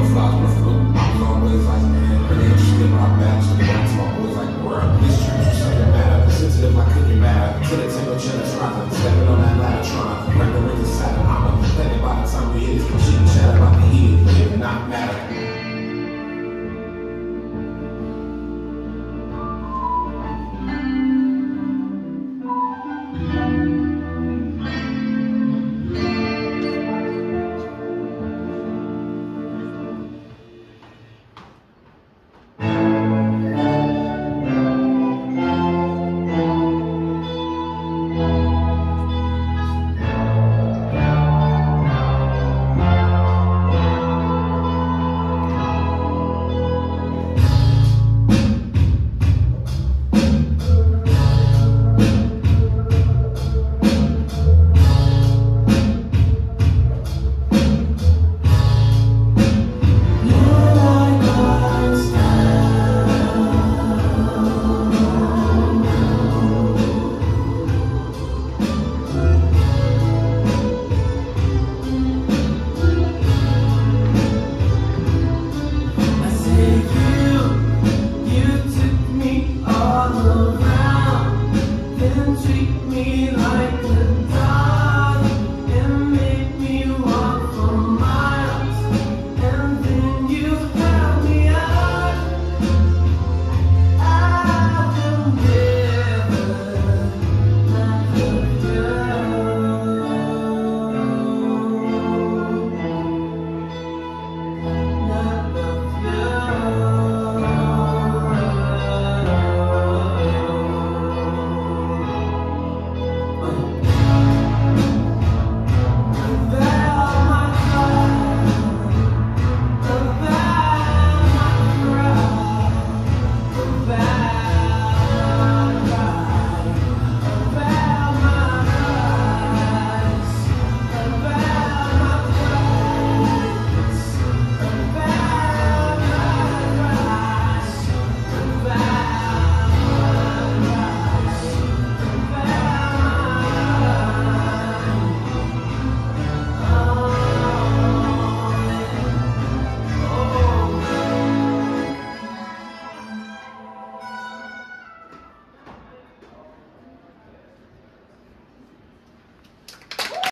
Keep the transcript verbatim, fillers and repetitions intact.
flies with a fluke. I was always like, man, really interested in my back. So they got to my boys like, bro, this church was something matter. Sensitive like cooking matter. To the temple, chillin', trying to stepping on that ladder, trying to break the ring inside of armor. Plenty by the time we hit it, she can chat about the heat, but it not matter.